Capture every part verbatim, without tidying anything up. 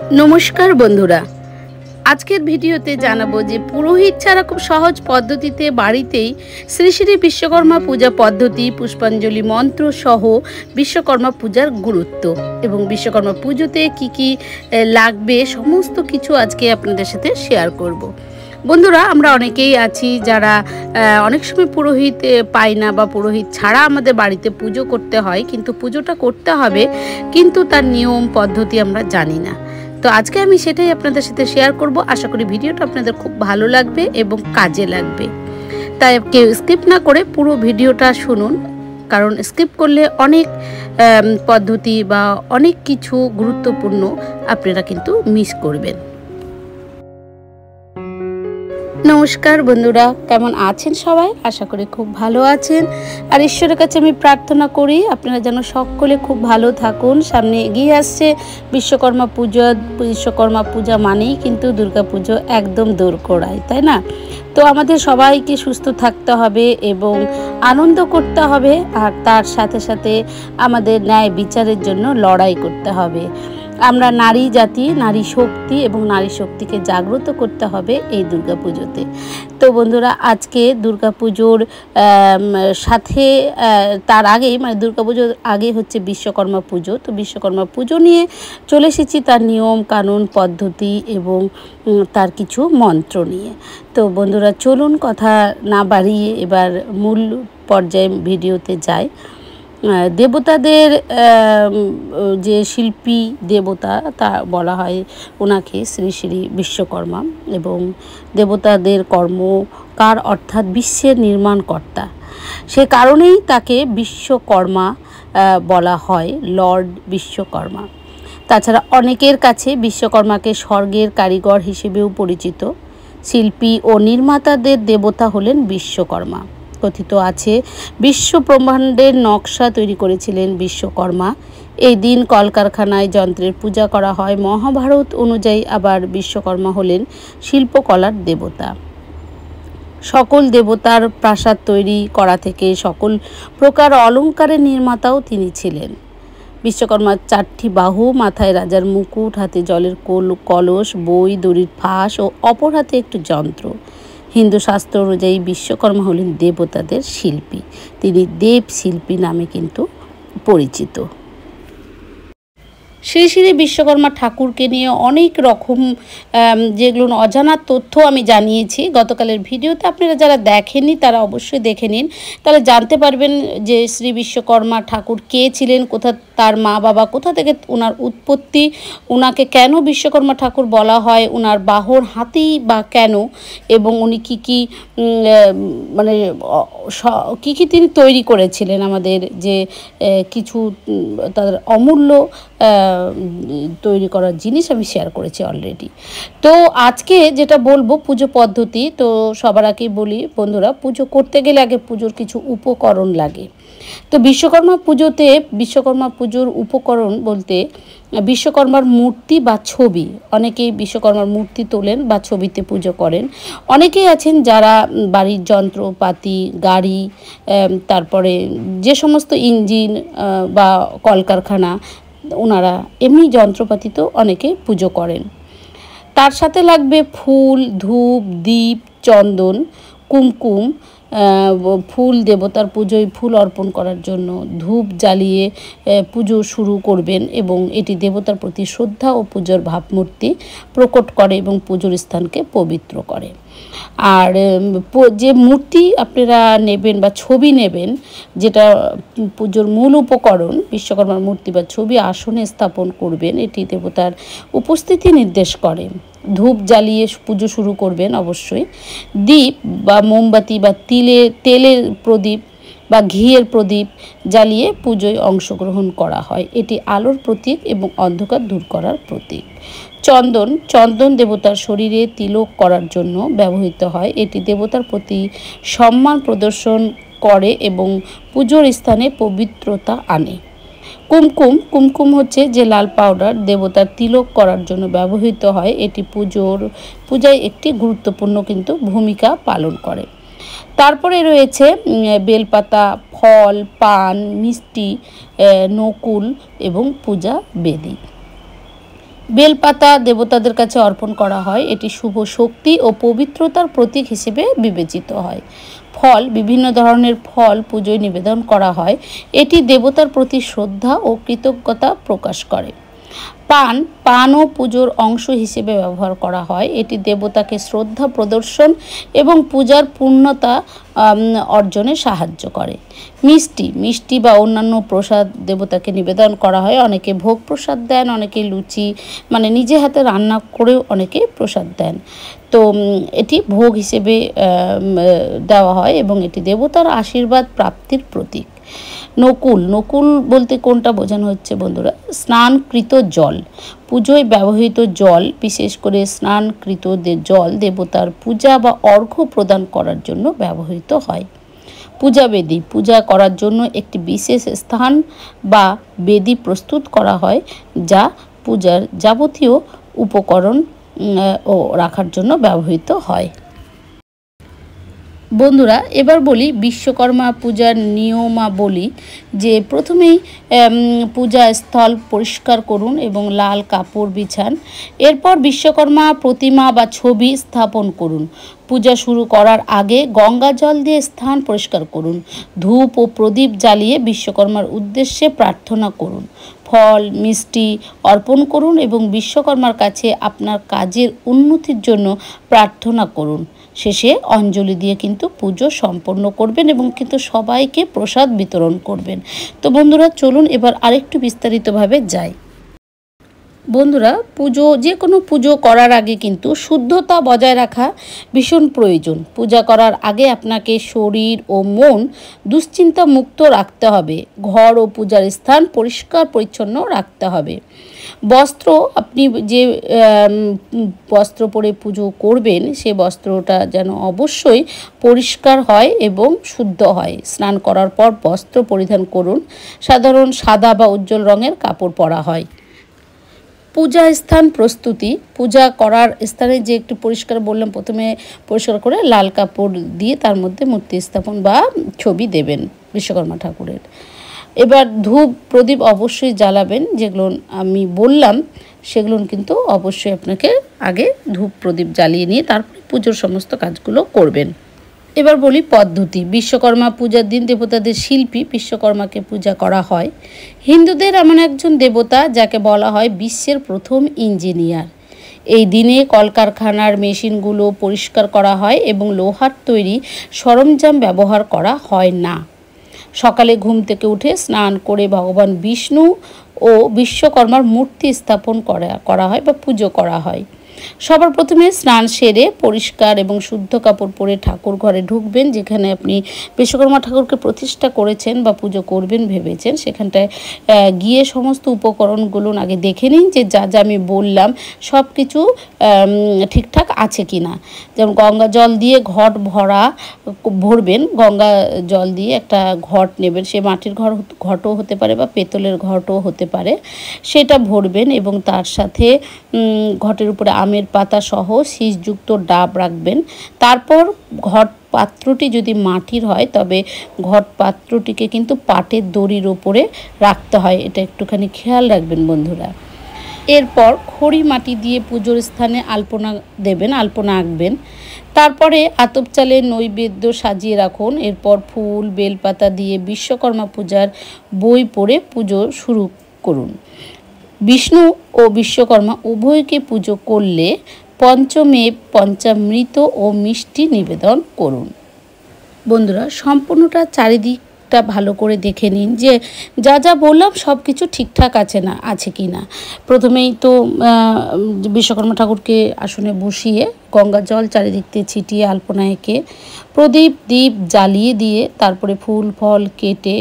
नमस्कार बंधुरा आजकेर भिडियोते जानाबो जे पुरोहित छाड़ा खूब सहज पद्धतिते बाड़ीतेई श्री श्री विश्वकर्मा पूजा पद्धति पुष्पांजलि मंत्र सह विश्वकर्मा पूजार गुरुत्व एवं विश्वकर्मा पुजोते की की लागबे समस्त किछु आजके आपनादेर साथे शेयर करब। बंधुरा आमरा अनेकेई आछि जारा अनेक समय पुरोहित पाई ना बा पुरोहित छाड़ा आमादेर बाड़ीते पुजो करते हय, किन्तु पुजोटा करते हबे किन्तु तार नियम पद्धति आमरा जानि ना। तो आज के आमी सेटाई आपनादेर साथे शेयर करब। आशा करी भिडियोटा आपनादेर खूब भालो लागबे एबं काजे लागबे, ताई केउ स्किप ना करे पुरो भिडियोटा शुनुन, कारण स्किप करले अनेक पद्धति बा अनेक किछु गुरुत्वपूर्ण आपनारा किन्तु मिस करबेन। नमस्कार बंधुरा, केमन आছেন সবাই? आशा करी खूब भालो आছেন और ईश्वरेर काছে আমি प्रार्थना करी আপনারা যেন সকলে খুব ভালো থাকুন। সামনে এগিয়ে আসছে বিশ্বকর্মা পূজা। বিশ্বকর্মা পূজা মানেই কিন্তু দুর্গা পুজো একদম দোরগোড়ায়, তাই না? তো আমাদের সবাইকে সুস্থ থাকতে হবে এবং আনন্দ করতে হবে, আর তার সাথে সাথে আমাদের ন্যায় বিচারের জন্য লড়াই করতে হবে। আমরা নারী জাতি, নারী শক্তি এবং নারী শক্তিকে জাগ্রত করতে হবে এই দুর্গা পুজোতে। তো বন্ধুরা, আজকে দুর্গা পুজোর সাথে তার আগেই মানে দুর্গা পুজোর আগে হচ্ছে বিশ্বকর্মা পুজো। তো বিশ্বকর্মা পুজো নিয়ে চলে এসেছি তার নিয়ম কানুন পদ্ধতি এবং তার কিছু মন্ত্র নিয়ে। তো বন্ধুরা চলুন কথা না বাড়িয়ে এবার মূল পর্যায়ে ভিডিওতে যাই। দেবতাদের যে শিল্পী দেবতা তা বলা হয় ওনাকে শ্রী শ্রী বিশ্বকর্মা, এবং দেবতাদের কর্মকার অর্থাৎ বিশ্বের নির্মাণকর্তা, সে কারণেই তাকে বিশ্বকর্মা বলা হয়, লর্ড বিশ্বকর্মা। তাছাড়া অনেকের কাছে বিশ্বকর্মাকে স্বর্গের কারিগর হিসেবেও পরিচিত। শিল্পী ও নির্মাতাদের দেবতা হলেন বিশ্বকর্মা। কথিত আছে বিশ্ব ব্রহ্মাণ্ডের নকশা তৈরি করেছিলেন বিশ্বকর্মা। এই দিন কলকারখানায় যন্ত্রের পূজা করা হয়। মহাভারত অনুযায়ী আবার বিশ্বকর্মা হলেন শিল্পকলার দেবতা। সকল দেবতার প্রাসাদ তৈরি করা থেকে সকল প্রকার অলঙ্কারের নির্মাতাও তিনি ছিলেন। বিশ্বকর্মার চারটি বাহু, মাথায় রাজার মুকুট, হাতে জলের কলস, বই, দড়ির ফাঁস ও অপর হাতে একটু যন্ত্র। হিন্দু শাস্ত্র অনুযায়ী বিশ্বকর্মা হলেন দেবতাদের শিল্পী। তিনি দেব শিল্পী নামে কিন্তু পরিচিত। শ্রী শ্রী বিশ্বকর্মা ঠাকুরকে নিয়ে অনেক রকম যেগুলো অজানা তথ্য আমি জানিয়েছি গতকালের ভিডিওতে। আপনারা যারা দেখেননি তারা অবশ্যই দেখে নিন, তাহলে জানতে পারবেন যে শ্রী বিশ্বকর্মা ঠাকুর কে ছিলেন, কোথা তার মা বাবা, কোথা থেকে ওনার উৎপত্তি, ওনাকে কেন বিশ্বকর্মা ঠাকুর বলা হয়, ওনার বাহন হাতি বা কেন, এবং উনি কী কী মানে কী কী তিনি তৈরি করেছিলেন, আমাদের যে কিছু তাদের অমূল্য তৈরি করার জিনিস আমি শেয়ার করেছি অলরেডি। তো আজকে যেটা বলবো পুজো পদ্ধতি। তো সবার আগেই বলি বন্ধুরা, পুজো করতে গেলে আগে পুজোর কিছু উপকরণ লাগে। তো বিশ্বকর্মা পুজোতে বিশ্বকর্মা পুজোর উপকরণ বলতে বিশ্বকর্মার মূর্তি বা ছবি, অনেকেই বিশ্বকর্মার মূর্তি তোলেন বা ছবিতে পুজো করেন। অনেকেই আছেন যারা বাড়ির যন্ত্রপাতি, গাড়ি, তারপরে যে সমস্ত ইঞ্জিন বা কলকারখানা, ওনারা এমনি যন্ত্রপাতিতেও অনেকে পুজো করেন। তার সাথে লাগবে ফুল, ধূপ, দীপ, চন্দন, কুমকুম। ফুল দেবতার পুজোয় ফুল অর্পণ করার জন্য ধূপ জ্বালিয়ে পুজো শুরু করবেন, এবং এটি দেবতার প্রতি শ্রদ্ধা ও পুজোর ভাবমূর্তি প্রকট করে এবং পুজোর স্থানকে পবিত্র করে। আর যে মূর্তি আপনারা নেবেন বা ছবি নেবেন, যেটা পুজোর মূল উপকরণ, বিশ্বকর্মার মূর্তি বা ছবি আসনে স্থাপন করবেন, এটি দেবতার উপস্থিতি নির্দেশ করে। ধূপ জ্বালিয়ে পুজো শুরু করবেন অবশ্যই। দীপ বা মোমবাতি বা তিলে তেলের প্রদীপ বা ঘিয়ের প্রদীপ জ্বালিয়ে পুজোয় অংশগ্রহণ করা হয়। এটি আলোর প্রতীক এবং অন্ধকার দূর করার প্রতীক। চন্দন চন্দন দেবতার শরীরে তিলক করার জন্য ব্যবহৃত হয়। এটি দেবতার প্রতি সম্মান প্রদর্শন করে এবং পুজোর স্থানে পবিত্রতা আনে। কুমকুম কুমকুম হচ্ছে যে লাল পাউডার দেবতার তিলক করার জন্য ব্যবহৃত হয়। এটি পুজোর পূজায় একটি গুরুত্বপূর্ণ কিন্তু ভূমিকা পালন করে। তারপরে রয়েছে বেলপাতা, ফল, পান, মিষ্টি, নকুল এবং পূজা বেদি। বেলপাতা দেবতাদের কাছে অর্পণ করা হয়, এটি শুভ শক্তি ও পবিত্রতার প্রতীক হিসেবে বিবেচিত হয়। ফল, বিভিন্ন ধরনের ফল পুজোয় নিবেদন করা হয়, এটি দেবতার প্রতি শ্রদ্ধা ও কৃতজ্ঞতা প্রকাশ করে। পান পানও পুজোর অংশ হিসেবে ব্যবহার করা হয়, এটি দেবতাকে শ্রদ্ধা প্রদর্শন এবং পূজার পূর্ণতা অর্জনে সাহায্য করে। মিষ্টি মিষ্টি বা অন্যান্য প্রসাদ দেবতাকে নিবেদন করা হয়, অনেকে ভোগ প্রসাদ দেন, অনেকে লুচি মানে নিজে হাতে রান্না করেও অনেকে প্রসাদ দেন। তো এটি ভোগ হিসেবে দেওয়া হয় এবং এটি দেবতার আশীর্বাদ প্রাপ্তির প্রতীক। নকুল নকুল বলতে কোনটা বোঝানো হচ্ছে বন্ধুরা? স্নানকৃত জল। পুজোয় ব্যবহৃত জল, বিশেষ করে স্নানকৃত জল দেবতার পূজা বা অর্ঘ্য প্রদান করার জন্য ব্যবহৃত হয়। পূজা বেদি, পূজা করার জন্য একটি বিশেষ স্থান বা বেদি প্রস্তুত করা হয়, যা পূজার যাবতীয় উপকরণ ও রাখার জন্য ব্যবহৃত হয়। বন্ধুরা, এবার বলি বিশ্বকর্মা পূজার নিয়মাবলী। যে প্রথমেই পূজা স্থল পরিষ্কার করুন এবং লাল কাপড় বিছান। এরপর বিশ্বকর্মা প্রতিমা বা ছবি স্থাপন করুন। পূজা শুরু করার আগে গঙ্গা জল দিয়ে স্থান পরিষ্কার করুন। ধূপ ও প্রদীপ জ্বালিয়ে বিশ্বকর্মার উদ্দেশ্যে প্রার্থনা করুন। ফল মিষ্টি অর্পণ করুন এবং বিশ্বকর্মার কাছে আপনার কাজের উন্নতির জন্য প্রার্থনা করুন। শেষে অঞ্জলি দিয়ে কিন্তু পুজো সম্পন্ন করবেন এবং কিন্তু সবাইকে প্রসাদ বিতরণ করবেন। তো বন্ধুরা, চলুন এবার আরেকটু বিস্তারিতভাবে যাই। বন্ধুরা, পুজো যে কোনো পুজো করার আগে কিন্তু শুদ্ধতা বজায় রাখা ভীষণ প্রয়োজন। পূজা করার আগে আপনাকে শরীর ও মন দুশ্চিন্তা মুক্ত রাখতে হবে। ঘর ও পূজার স্থান পরিষ্কার পরিচ্ছন্ন রাখতে হবে। বস্ত্র, আপনি যে বস্ত্র পরে পুজো করবেন সে বস্ত্রটা যেন অবশ্যই পরিষ্কার হয় এবং শুদ্ধ হয়। স্নান করার পর বস্ত্র পরিধান করুন। সাধারণ সাদা বা উজ্জ্বল রঙের কাপড় পরা হয়। পূজা স্থান প্রস্তুতি, পূজা করার স্থানে যে একটু পরিষ্কার বললাম, প্রথমে পরিষ্কার করে লাল কাপড় দিয়ে তার মধ্যে মূর্তি স্থাপন বা ছবি দেবেন বিশ্বকর্মা ঠাকুরের। এবার ধূপ প্রদীপ অবশ্যই জ্বালাবেন, যেগুলো আমি বললাম সেগুলো কিন্তু অবশ্যই আপনাকে আগে ধূপ প্রদীপ জ্বালিয়ে নিয়ে তারপরে পুজোর সমস্ত কাজগুলো করবেন। এবার বলি পদ্ধতি। বিশ্বকর্মা পূজার দিন দেবতাদের শিল্পী বিশ্বকর্মাকে পূজা করা হয়। হিন্দুদের এমন একজন দেবতা যাকে বলা হয় বিশ্বের প্রথম ইঞ্জিনিয়ার। এই দিনে কলকারখানার মেশিনগুলো পরিষ্কার করা হয় এবং লোহার তৈরি সরঞ্জাম ব্যবহার করা হয় না। সকালে ঘুম থেকে উঠে স্নান করে ভগবান বিষ্ণু ও বিশ্বকর্মার মূর্তি স্থাপন করা করা হয় বা পুজো করা হয়। সবার প্রথমে স্নান সেরে পরিষ্কার এবং শুদ্ধ কাপড় পরে ঠাকুর ঘরে ঢুকবেন। যেখানে আপনি বিশ্বকর্মা ঠাকুরকে প্রতিষ্ঠা করেছেন বা পুজো করবেন ভেবেছেন, সেখানটায় গিয়ে সমস্ত উপকরণগুলো আগে দেখে নিন যে যা যা আমি বললাম সব কিছু ঠিকঠাক আছে কি না। যেমন গঙ্গা জল দিয়ে ঘট ভরা ভরবেন। গঙ্গা জল দিয়ে একটা ঘট নেবেন, সে মাটির ঘর ঘটও হতে পারে বা পেতলের ঘটও হতে পারে, সেটা ভরবেন এবং তার সাথে ঘটের উপরে আমের পাতা সহ শীষযুক্ত ডাব রাখবেন। তারপর ঘট পাত্রটি যদি মাটির হয় তবে ঘট পাত্রটিকে কিন্তু পাটের দড়ির ওপরে রাখতে হয়, এটা একটুখানি খেয়াল রাখবেন বন্ধুরা। এরপর খড়ি মাটি দিয়ে পুজোর স্থানে আলপনা দেবেন, আলপনা আঁকবেন। তারপরে আতপ চালের নৈবেদ্য সাজিয়ে রাখুন। এরপর ফুল বেলপাতা দিয়ে বিশ্বকর্মা পূজার বই পড়ে পুজো শুরু করুন। বিষ্ণু ও বিশ্বকর্মা উভয়কে পুজো করলে পঞ্চমে পঞ্চামৃত ও মিষ্টি নিবেদন করুন। বন্ধুরা, সম্পূর্ণটা চারিদিকটা ভালো করে দেখে নিন যে যা যা বললাম সব কিছু ঠিকঠাক আছে না আছে কি না। প্রথমেই তো বিশ্বকর্মা ঠাকুরকে আসনে বসিয়ে গঙ্গা জল চারিদিক দিয়ে ছিটিয়ে আলপনা এঁকে প্রদীপ দ্বীপ জ্বালিয়ে দিয়ে তারপরে ফুল ফল কেটে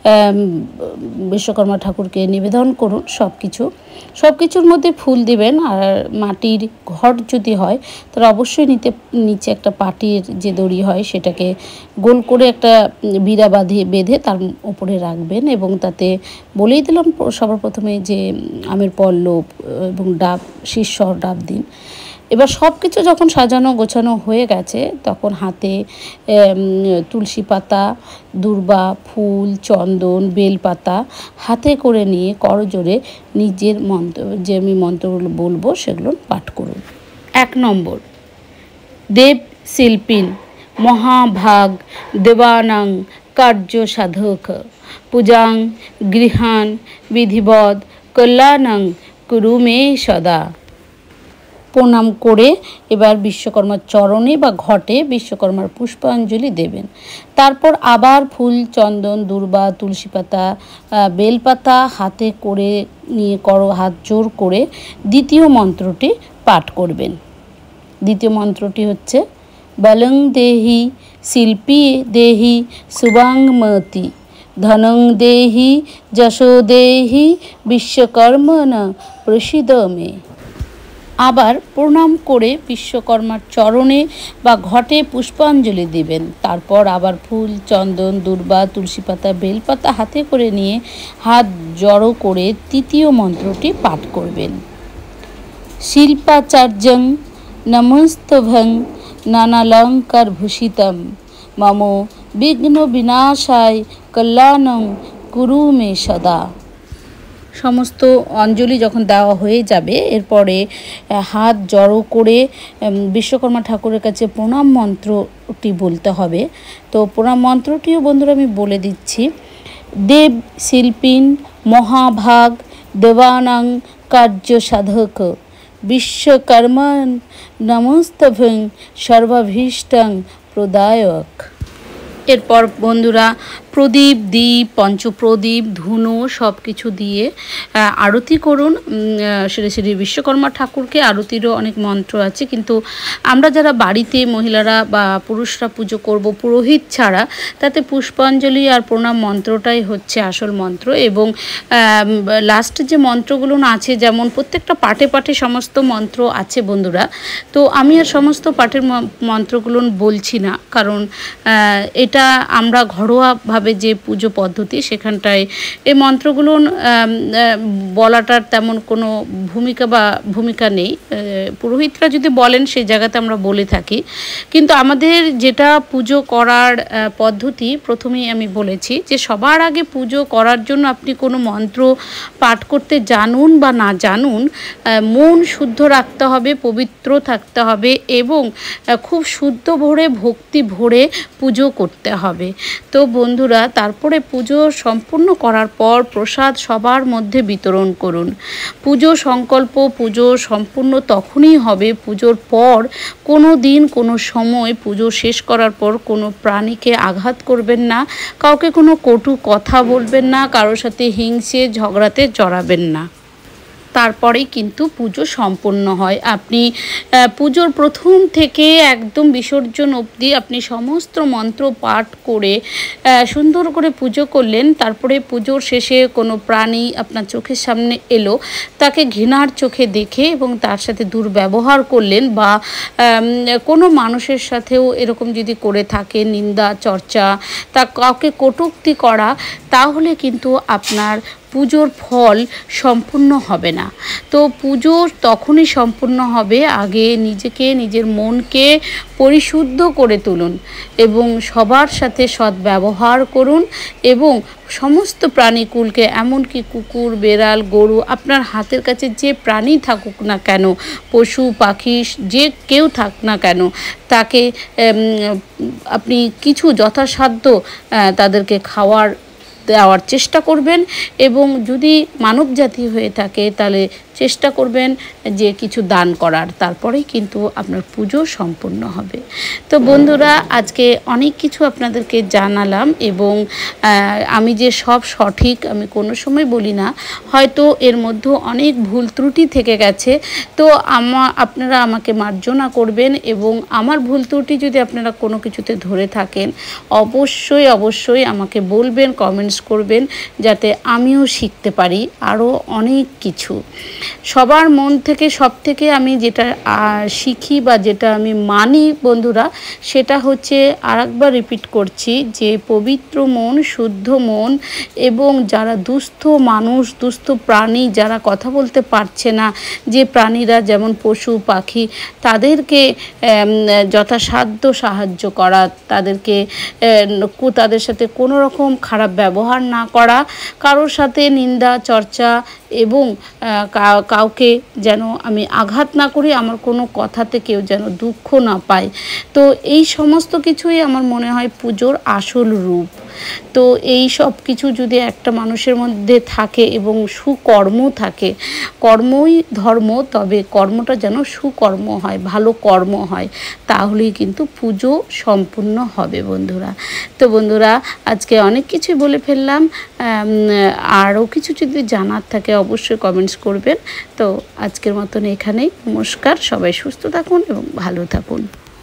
বিশ্বকর্মা ঠাকুরকে নিবেদন করুন। সব কিছু সব কিছুর মধ্যে ফুল দিবেন। আর মাটির ঘট যদি হয় তাহলে অবশ্যই নিতে নিচে একটা পাটির যে দড়ি হয় সেটাকে গোল করে একটা বিড়া বাঁধে বেঁধে তার উপরে রাখবেন এবং তাতে বলেই দিলাম সবার প্রথমে যে আমের পল্লব এবং ডাব শীর্ষ ডাব দিন। এবার সব কিছু যখন সাজানো গোছানো হয়ে গেছে তখন হাতে তুলসী পাতা, দূর্বা, ফুল, চন্দন, বেলপাতা হাতে করে নিয়ে করজোড়ে নিজের মন্ত্র, যে আমি মন্ত্রগুলো বলবো সেগুলো পাঠ করুন। এক নম্বর, দেব শিল্পিন মহাভাগ দেবানাং কার্য সাধক পূজাং গৃহান বিধিবদ কল্যাণং কুরু মে সদা। প্রণাম করে এবার বিশ্বকর্মার চরণে বা ঘটে বিশ্বকর্মার পুষ্পাঞ্জলি দেবেন। তারপর আবার ফুল, চন্দন, দূর্বা, তুলসী পাতা, বেলপাতা হাতে করে নিয়ে কর হাত জোর করে দ্বিতীয় মন্ত্রটি পাঠ করবেন। দ্বিতীয় মন্ত্রটি হচ্ছে বলং দেহি শিল্পী দেহি শুভাংমতি ধনং দেহি যশো দেহি বিশ্বকর্মণ প্রসিদ মে। আবার প্রণাম করে বিশ্বকর্মার চরণে বা ঘটে পুষ্পাঞ্জলি দিবেন। তারপর আবার ফুল, চন্দন, দূর্বা, তুলসী পাতা, বেলপাতা হাতে করে নিয়ে হাত জড়ো করে তৃতীয় মন্ত্রটি পাঠ করবেন। শিল্পাচার্যং নমস্তভং নানালঙ্কার ভূষিতম মম বিঘ্ন বিনাশায় কল্যাণং কুরু মে সদা। সমস্ত অঞ্জলি যখন দেওয়া হয়ে যাবে এরপরে হাত জড়ো করে বিশ্বকর্মা ঠাকুরের কাছে প্রণাম মন্ত্রটি বলতে হবে। তো প্রণাম মন্ত্রটিও বন্ধুরা আমি বলে দিচ্ছি। দেব শিল্পিন মহাভাগ দেবানাং কার্য সাধক বিশ্বকর্মণ নমস্তভং সর্বাভীষ্টং প্রদায়ক। এরপর বন্ধুরা প্রদীপ, দ্বীপ, পঞ্চপ্রদীপ, ধুনো সব কিছু দিয়ে আরতি করুন শ্রী শ্রী বিশ্বকর্মা ঠাকুরকে। আরতিরও অনেক মন্ত্র আছে, কিন্তু আমরা যারা বাড়িতে মহিলারা বা পুরুষরা পুজো করব পুরোহিত ছাড়া, তাতে পুষ্পাঞ্জলি আর প্রণাম মন্ত্রটাই হচ্ছে আসল মন্ত্র। এবং লাস্টে যে মন্ত্রগুলো আছে, যেমন প্রত্যেকটা পাঠে পাঠে সমস্ত মন্ত্র আছে বন্ধুরা, তো আমি আর সমস্ত পাঠের মন্ত্রগুলো বলছি না, কারণ এটা আমরা ঘরোয়াভাবে যে পুজো পদ্ধতি সেখানটায় এই মন্ত্রগুলো বলাটার তেমন কোনো ভূমিকা বা ভূমিকা নেই। পুরোহিতরা যদি বলেন সেই জায়গাতে আমরা বলে থাকি, কিন্তু আমাদের যেটা পুজো করার পদ্ধতি প্রথমেই আমি বলেছি যে সবার আগে পুজো করার জন্য আপনি কোনো মন্ত্র পাঠ করতে জানুন বা না জানুন, মন শুদ্ধ রাখতে হবে, পবিত্র থাকতে হবে এবং খুব শুদ্ধ ভরে ভক্তি ভরে পুজো করতে হবে। তো বন্ধুরা তারপরে পুজো সম্পূর্ণ করার পর প্রসাদ সবার মধ্যে বিতরণ করুন। পুজো সংকল্প পুজো সম্পূর্ণ তখনই হবে পুজোর পর। কোনো দিন কোনো সময় পুজো শেষ করার পর কোনো প্রাণীকে আঘাত করবেন না, কাউকে কোনো কটু কথা বলবেন না, কারোর সাথে হিংসে ঝগড়াতে জড়াবেন না। তারপরেই কিন্তু পুজো সম্পন্ন হয়। আপনি পুজোর প্রথম থেকে একদম বিসর্জন অবধি আপনি সমস্ত মন্ত্র পাঠ করে সুন্দর করে পুজো করলেন। তারপরে পুজোর শেষে কোনো প্রাণী আপনার চোখের সামনে এলো, তাকে ঘৃণার চোখে দেখে এবং তার সাথে দুর্ব্যবহার করলেন, বা কোনো মানুষের সাথেও এরকম যদি করে থাকে নিন্দা চর্চা, তা কাউকে কটূক্তি করা, তাহলে কিন্তু আপনার পুজোর ফল সম্পূর্ণ হবে না। তো পুজো তখনই সম্পূর্ণ হবে, আগে নিজেকে নিজের মনকে পরিশুদ্ধ করে তুলুন এবং সবার সাথে সদ্ব্যবহার করুন এবং সমস্ত প্রাণীকুলকে, এমনকি কুকুর, বেড়াল, গরু, আপনার হাতের কাছে যে প্রাণী থাকুক না কেন, পশু পাখি যে কেউ থাক না কেন, তাকে আপনি কিছু যথাসাধ্য তাদেরকে খাওয়ার দেওয়ার চেষ্টা করবেন। এবং যদি মানব জাতি হয়ে থাকে তাহলে চেষ্টা করবেন যে কিছু দান করার, তারপরেই কিন্তু আপনার পুজো সম্পূর্ণ হবে। তো বন্ধুরা আজকে অনেক কিছু আপনাদেরকে জানালাম এবং আমি যে সব সঠিক আমি কোনো সময় বলি না, হয়তো এর মধ্যে অনেক ভুল ত্রুটি থেকে গেছে। তো আমা আপনারা আমাকে মার্জনা করবেন এবং আমার ভুল ত্রুটি যদি আপনারা কোনো কিছুতে ধরে থাকেন অবশ্যই অবশ্যই আমাকে বলবেন, কমেন্টস করবেন, যাতে আমিও শিখতে পারি আরও অনেক কিছু। সবার মন থেকে সব থেকে আমি যেটা শিখি বা যেটা আমি মানি বন্ধুরা, সেটা হচ্ছে আরেকবার রিপিট করছি যে পবিত্র মন, শুদ্ধ মন এবং যারা দুস্থ মানুষ, দুস্থ প্রাণী, যারা কথা বলতে পারছে না, যে প্রাণীরা যেমন পশু পাখি, তাদেরকে যথাসাধ্য সাহায্য করা, তাদেরকে তাদের সাথে কোনো রকম খারাপ ব্যবহার না করা, কারোর সাথে নিন্দা চর্চা এবং কাউকে যেন আমি আঘাত না করি, আমার কোনো কথাতে কেউ যেন দুঃখ না পায়। তো এই সমস্ত কিছুই আমার মনে হয় পুজোর আসল রূপ। তো এই সব কিছু যদি একটা মানুষের মধ্যে থাকে এবং সুকর্ম থাকে, কর্মই ধর্ম, তবে কর্মটা যেন সুকর্ম হয়, ভালো কর্ম হয়, তাহলেই কিন্তু পুজো সম্পূর্ণ হবে বন্ধুরা। তো বন্ধুরা, আজকে অনেক কিছুই বলে ফেললাম, আরও কিছু যদি জানার থাকে অবশ্যই কমেন্টস করবেন। তো আজকের মতন এখানেই, নমস্কার, সবাই সুস্থ থাকুন এবং ভালো থাকুন।